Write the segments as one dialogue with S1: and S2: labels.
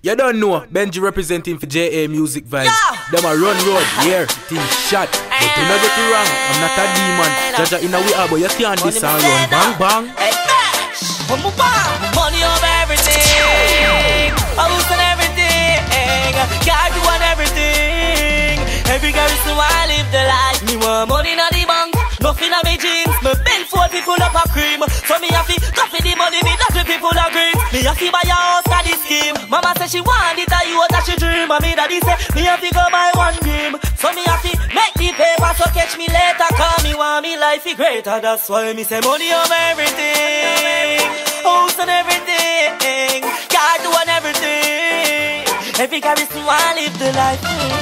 S1: You don't know, Benji representing for JA Music Vibes. Them a run road, here, things shot. But you not get it wrong, I'm not a demon. Jaja in a way, but you can't this and run. Bang, bang.
S2: Money over everything, house and everything, car to and everything. Every garrison I live the life. Me want money in the bank, nothing on me jeans. Me bend for people up a cream. So me have to coffee the money, me that the people agree. Me have to buy a house for the scheme. Mama say she want it, you what that she dream. And me daddy say me have to go buy one dream. So me have to make the paper, so catch me later. Cause me want me life is greater. That's why me say money over everything, house and everything, car to and everything. Every garrison wanna live the life,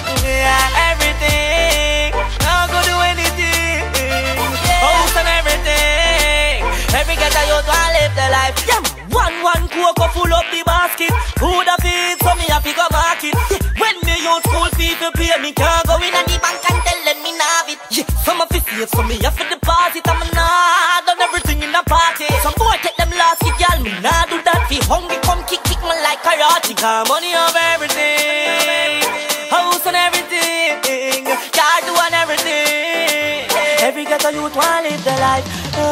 S2: everything. Now go do anything, house and everything. Every ghetto youth wanna live the life. Yeah, one cocoa full up the basket. Food a feed, so me have to go market. When me youth school fee to pay, me can't go in and the bank and tell them me nah have it. Yeah, some of it save, so me have to deposit. I'm nah done everything in the party. Some boy take them last kid, y'all me nah do that. Be hungry, come kick me like karate. Got money over everything, house and everything, car to and everything. Every ghetto youth wanna live the life,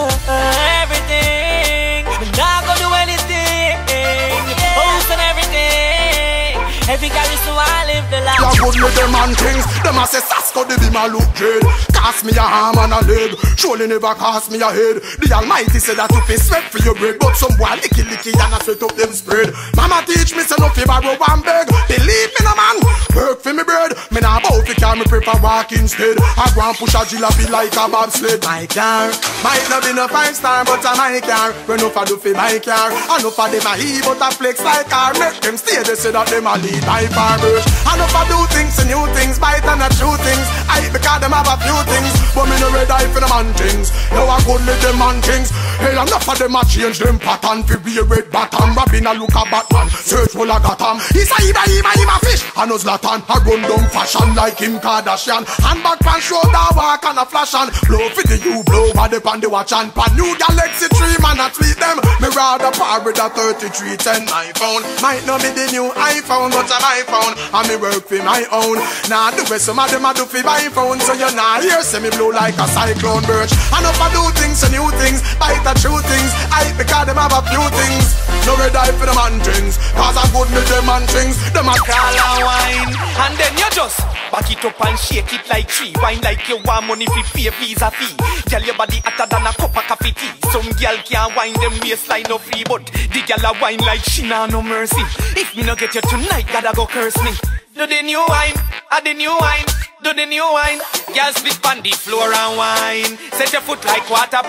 S2: everything. Me nah go do anything, house and everything. Every garrison wanna live the life.
S3: You good with them and things. Them a say Sasko the be my look dread. Cost me a arm and a leg, surely never cost me a head. The Almighty said that if you sweat for your bread, but some boy licky and a sweat up them spread. Mama teach me say no fi borrow and beg. Believe me no man, work for me bread. Me nah bow fi car, me prefer walk instead. I go and push a jalopy like a bobsled. My car might not be no 5-star, but a my car. When no for do fi my car, and no for them a he, but a flex like car. Make them stay, they say that them a lead by farmers. And no for do things and new things, bite and a true things. I because them have a few things, but me no red eye for them man things. Now I good with them man things. Hell enough of them a change them pattern fi be a red bottom. Robin a look a Batman, search full of Gotham. He's a him a fish, and no Zlatan. A run down fashion like Kim Kardashian. Handbag pan shoulder walk and a flash and blow for the you blow body pan the watch and pan new Galaxy 3 man a tweet them. Me rather par with a 3310 iPhone. Might not be the new iPhone, but I'm iPhone and me work for my own. Now the way some of them a do fi buy phone, so you nah hear say me blow like a cyclone birch. And if I do things and new things, bite the true things. I because them have a few things. No red eye for the man things, cause I good with them man things. Them a
S2: call and wine, and then you just back it up and shake it like tree. Wine like you want money fi pay visa fee. Girl your body hotter than a cup of coffee tea. Some girl can't wine them waistline no free, but the girl a wine like she nah no mercy. If me no get you tonight, gotta go curse me. Do the new wine, the new wine. Do the new wine, girl split on the floor and wine. Set your foot like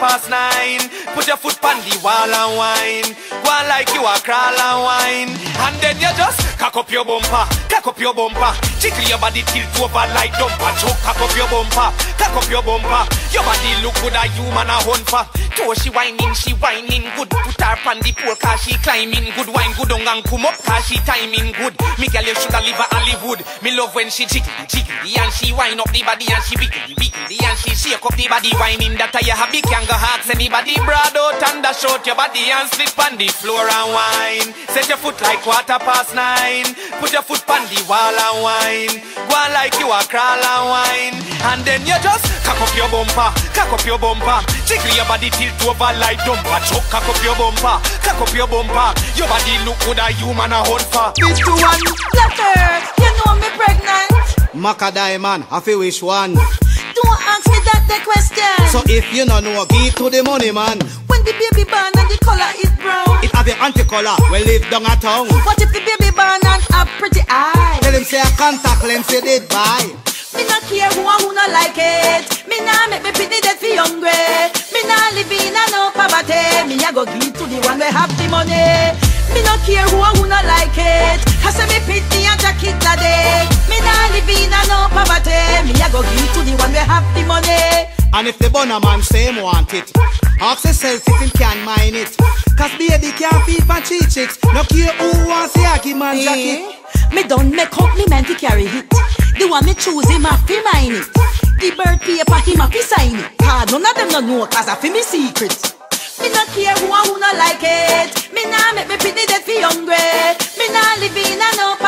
S2: 9:15. Put your foot on the wall and wine. Go on like you a crawl and wine. And then you just cock up your bumper, cock up your bumper. Tickle your body tilt over like dumper. Choke, cock up your bumper, cock up your bumper. Your body look good a human a hunt for. Toe she whining good. Put her on the pole cause she climbing good. Wine good on and come up cause she timing good. Me girl you shoulda live a Hollywood. Me love when she jiggle and she wind up the body and she biggle and she shake up the body. Whining that you have big can go ask anybody. Broad out and dash out your body and slip on the floor and wine. Set your foot like 9:15. Put your foot on the wall and wine. Go on like you a crawl and wine. And then you just cock up your bumper, cock up your bumper. Jiggle your body tilt over like dumper. Choke, cock up your bumper, cock up your bumper. Your body look good a human a hunt for.
S4: This to one
S5: Letter, you know me pregnant.
S4: Maca Diamond, I feel which one?
S5: Don't ask me that the question.
S4: So if you no know, give to the money man.
S5: When the baby born and the color is brown,
S4: It have a anti-color, well live down a town.
S5: what if the baby born and have pretty eyes?
S4: Tell him say a contact lens say did buy.
S5: Me not care who not like it. Me nah make me pity dead for hungry. Me nah live in a no poverty. Me a go give to the one we have the money. Me not care who not like it. I say me pity and jacket la day. Me nah live in a no poverty. Me a go give to the one we have the money.
S4: And if the bonner man say him want it, ask yourself if him can mine it. Cause baby can't feed for cheap chicks. No care who wants to give man jacket.
S5: Me don't make up me man to carry it. The one me choose him a fi mine it. The bird paper him a fi sign it. Cause none of them no know cause a fi me secret. Me not care who not like it. Me nah make me pity dead fi hungry. Me nah live in a no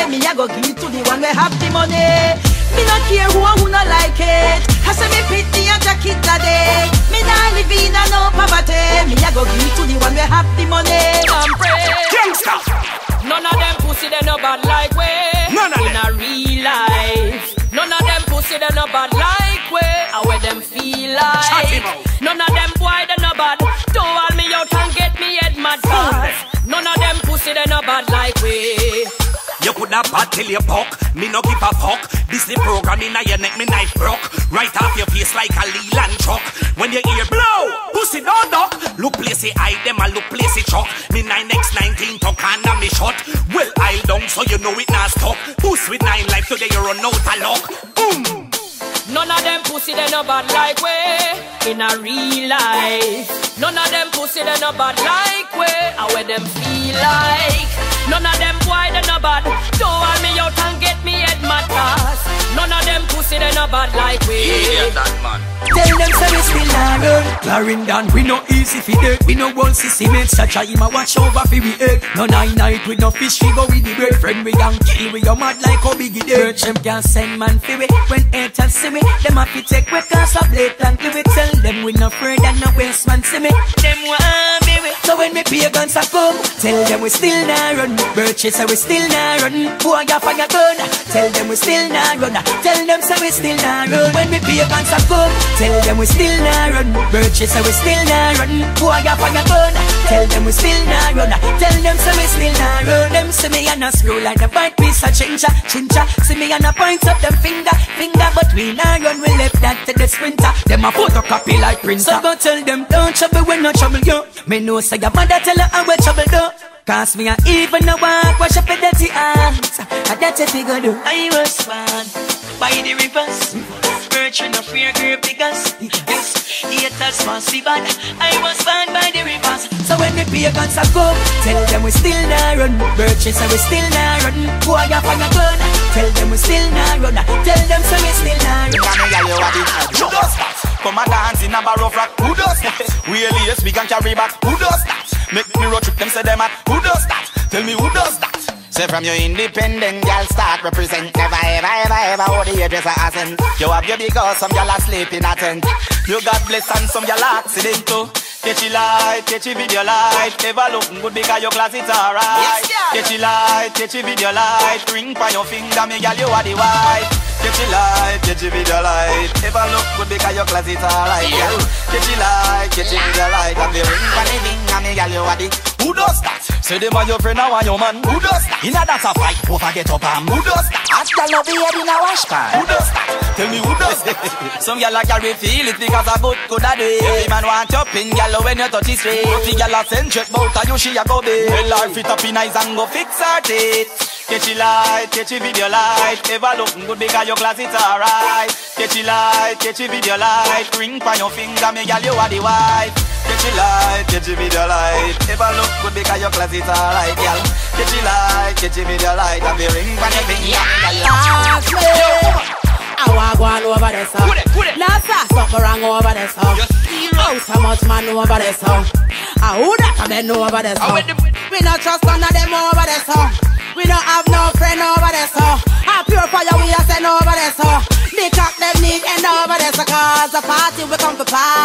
S5: me I go give to the one we have the money. Me no care who no like it. I say me pretty and jacket today. Me nah live in no poverty. Me I go give to the one we have the money.
S2: I'm brave.
S3: Gangsta.
S2: None of them pussy they no bad like we.
S3: None of
S2: in a real life. None of them pussy they no bad like we. How where them feel like. None of them boy they no bad. Don't hold me out and get me head mad cause none of them pussy they no bad like we.
S6: You coulda bad till you buck, me no give a fuck. This the program inna your neck, me knife broke. Right off your face like a Leland truck. When you hear blow, pussy don't duck. Look place it hide them, a look place it chuck. Me 9x19 tuck and me shot. Well I'll down so you know it not stuck. Puss with 9 life today you run out of luck. Boom.
S2: None of them pussy they no bad like we in a real life. None of them pussy they no bad like we. How where them feel like. None of them boy they no bad. Don't hold me out and get me head mad cause none of them pussy they no bad like we.
S6: Yeah, that man.
S7: Tell them say we still not run. Clarendon, we no easy fi dirt. We no want see cement. Such a him a watch over fi we egg. No night with no fish, we go with the bread. Friend we gang kill, we go mad like how big it is. Them can send man fi we. When haters see me, them a fi take we cause a blatantly we tell them we no afraid and no waste man see me. Them want be we. So when me pagans a come, tell them we still not run. Birches say we still not run. Boy a fire gun. Tell them we still not run. Tell them say we still not run. When me pagans a come, tell them we still not run. Birches say we still not run. Boy a fire gun. Tell them we still not run. Tell them say we still not run. Them see me and a screw like a bite piece of chincha. See me and a point up them finger. But we not run. We left that to the sprinter. Them a photocopy like printer. So go tell them don't trouble when no trouble you. Me know say your mother tell her how we trouble do. Cause me a even no walk, wash up your dirty hands. And that's what we go do. I was born by the rivers. Virtue no fear grip because yes, haters must be bad. I was born by the rivers. So when the pagans a come, tell them we still not run. Virtue say we still not run. Boy a fire gun. Tell them we still not run. Tell them say we still not run.
S3: Who does that? Come and dance in a bar of rock. Who does that? Really, yes, we can carry back. Who does that? Make me road trip, them say them at. Who does that? Tell me who does that? Say from your independent girl start represent. Never ever hold the hairdresser accent. You have your big house, some y'all are sleeping at tent. You got blessed and some y'all accident too. Catchy light, catchy video light. Never looking good because your class it's alright. Catchy light, catchy video light. Ring by your finger, me girl you are the wife. Catchy light, catchy video light. Never look good because your class it's alright, girl. Catchy light, catchy video light. And the ring by the finger, me girl you are the. Who does that? Say them are your friend or your man. Who does that? In a dance a fight, both a get up and who does that? Ask y'all no be head in a wash pan. Who does that? Tell me who does that? Some y'all like carry feel it because a good a day. Every man want your pin, y'all when you touch his face. But the y'all a send check bout a you she a go be. Well her fit up in eyes and go fix her teeth. Catchy light, catchy video light. Ever looking good because your class it's alright. Catchy light, catchy video light. Ring by your finger, me girl you are the wife. Catchy light, catchy video light. Ever look good because your class it's alright, girl. Catchy light, catchy video light. And the ring by your finger, me girl you are the wife.
S8: I want go on over there, so now something wrong over there, so how so much man over there, so who that can they know over there, so we not trust none of them over there, so we don't have no friend over there, so I pure fire we are send over there, so they cock them need end over there, so cause the party we come to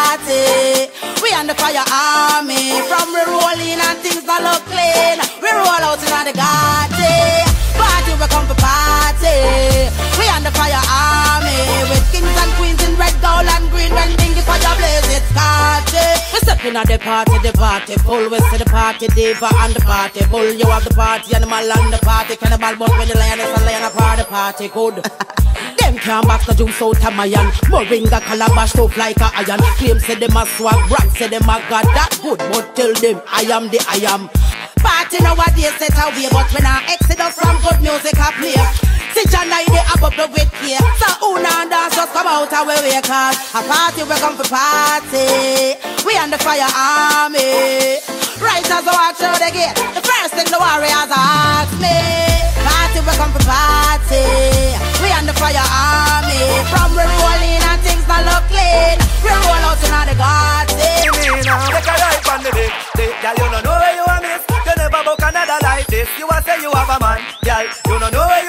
S8: party. We on the fire army, from we rolling and things that look clean. We roll out in the garden. Party we come to party. We on the fire army with kings and queens in red, gold and green. When things fire blaze, it's party. We stepping at the party full. We see the party diva and the party bull. You have the party animal and the party cannibal, but when the lion is a lion apart, the party good. Them can't box the juice out of my hand. Moringa calabash tough like a iron. Claim say them a swag, brag say them a god that good, but tell them I am the I am. Party nowadays set away, but when I exit us from good music I play. See John I they above the with here. So who now dance just come out of where we cause a party we come for party. We on the fire army. Right as I walk through the gate, the first thing the warriors ask me. Party we come for party. We on the fire army. From we rolling and things that look clean. We roll out in the garden.
S9: Make a life on the day. Girl, you don't know where you are miss. You never book another like this. You a say you have a man. Girl, you don't know where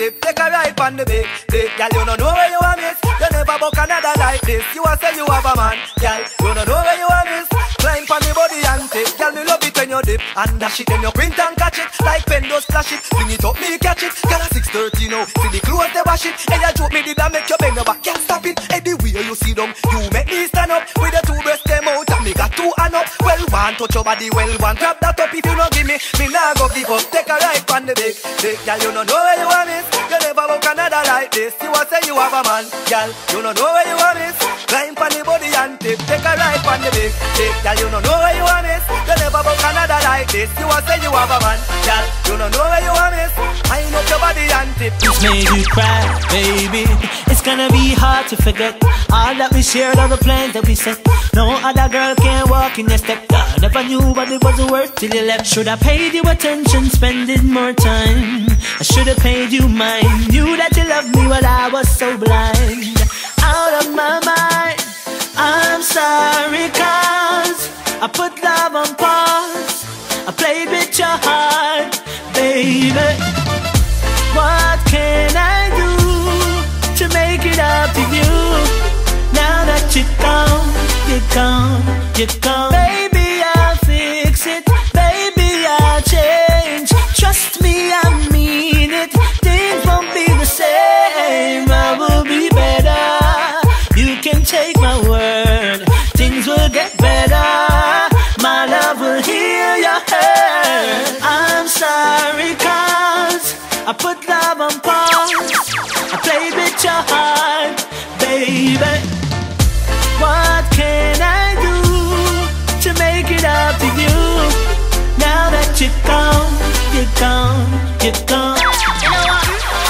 S9: tip. Take a ride on the big, big. Girl, you don't know where you are miss. You never book another like this. You a say you have a man. Girl, you don't know where you are miss. Climb on the body and tip. Girl, me love it when you dip. And dash it, then you print and catch it. Like pen does flash it. Bring it up, me catch it. Girl, a 6:30 now. See the clothes, they wash it. Hey, you joke me, did I make you bend your back? Can't stop it. Hey, the way you see them, you make me stand up. With the two breasts, them out. And me got two hand up. Well, one touch your body, well, one grab that up. If you don't give me nah go give up. Take a ride on the big, big. Girl, you don't know where you are miss. You never book another like this. You a say you have a man. Girl, you don't know where you are miss. Climb on the body and tip. Take a ride on the big, big. Girl, you don't know where you are miss. You never book another like this. You a say you have a man. Girl, you don't know where you are miss. Wind up your body and tip.
S10: It's made you cry, baby. It's gonna be hard to forget all that we shared, all the plans that we set. No other girl can walk in your step. I never knew what it was worth till you left. Should I paid you attention, spending more time? I should have paid you mine. Knew that you loved me while I was so blind. Out of my mind. I'm sorry, cause I put love on pause. I played with your heart, baby. What can I do to make it up to you? Now that you're gone, you're gone, you're gone. Baby, I'll fix it. Baby, I'll change. Trust me, I mean it. Things won't be the same. I will be better. You can take my word. Things will get better. My love will heal your hurt. I'm sorry, cause I put love on pause. I played with your heart, baby. What can I do to make it up to you? Now that you're gone, you're gone, you're gone.
S11: You know what?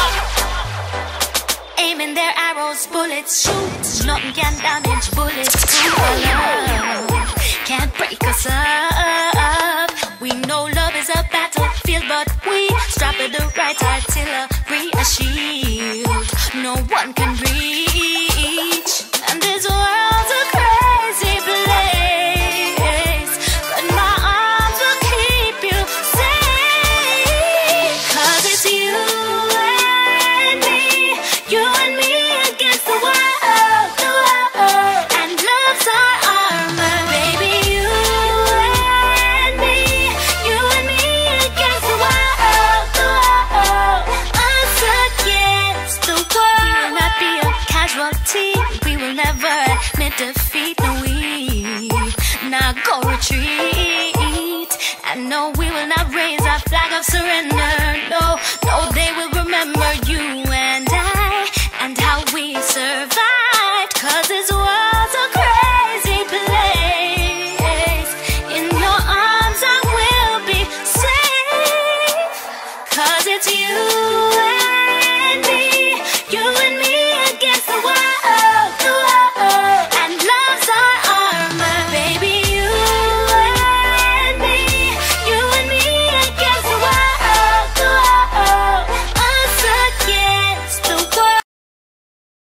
S11: Aiming their arrows, bullets shoot. Nothing can damage bullets. Love can't break us up. We know love is a battlefield, but we strap at the right artillery, a shield no one can reach. And this world